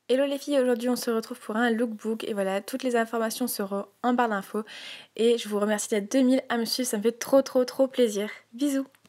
Hello les filles, aujourd'hui on se retrouve pour un lookbook et voilà, toutes les informations seront en barre d'infos et je vous remercie d'être 2000 à me suivre, ça me fait trop plaisir. Bisous!